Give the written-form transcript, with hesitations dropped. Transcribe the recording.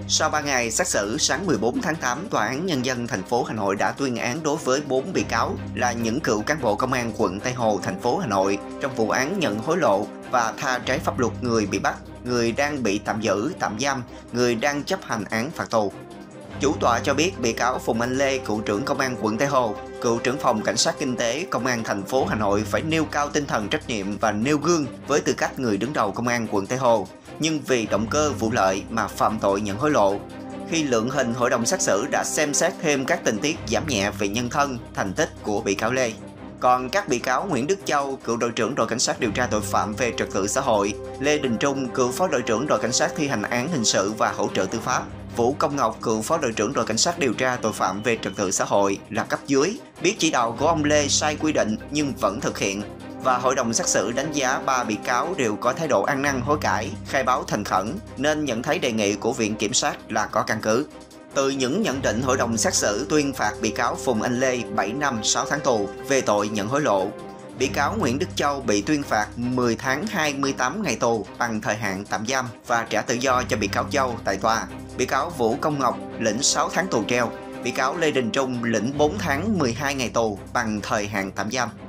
Sau 3 ngày xét xử, sáng 14 tháng 8, Tòa án Nhân dân thành phố Hà Nội đã tuyên án đối với 4 bị cáo là những cựu cán bộ công an quận Tây Hồ, thành phố Hà Nội trong vụ án nhận hối lộ và tha trái pháp luật người bị bắt, người đang bị tạm giữ, tạm giam, người đang chấp hành án phạt tù. Chủ tọa cho biết bị cáo Phùng Anh Lê, cựu trưởng công an quận Tây Hồ, cựu trưởng phòng cảnh sát kinh tế công an thành phố Hà Nội phải nêu cao tinh thần trách nhiệm và nêu gương với tư cách người đứng đầu công an quận Tây Hồ, nhưng vì động cơ vụ lợi mà phạm tội nhận hối lộ. Khi lượng hình, hội đồng xét xử đã xem xét thêm các tình tiết giảm nhẹ về nhân thân, thành tích của bị cáo Lê. Còn các bị cáo Nguyễn Đức Châu, cựu đội trưởng đội cảnh sát điều tra tội phạm về trật tự xã hội, Lê Đình Trung, cựu phó đội trưởng đội cảnh sát thi hành án hình sự và hỗ trợ tư pháp, Vũ Công Ngọc, cựu phó đội trưởng đội cảnh sát điều tra tội phạm về trật tự xã hội là cấp dưới, biết chỉ đạo của ông Lê sai quy định nhưng vẫn thực hiện. Và hội đồng xét xử đánh giá 3 bị cáo đều có thái độ ăn năn hối cải, khai báo thành khẩn nên nhận thấy đề nghị của Viện Kiểm sát là có căn cứ. Từ những nhận định, hội đồng xét xử tuyên phạt bị cáo Phùng Anh Lê 7 năm 6 tháng tù về tội nhận hối lộ. Bị cáo Nguyễn Đức Châu bị tuyên phạt 10 tháng 28 ngày tù bằng thời hạn tạm giam và trả tự do cho bị cáo Châu tại tòa. Bị cáo Vũ Công Ngọc lĩnh 6 tháng tù treo. Bị cáo Lê Đình Trung lĩnh 4 tháng 12 ngày tù bằng thời hạn tạm giam.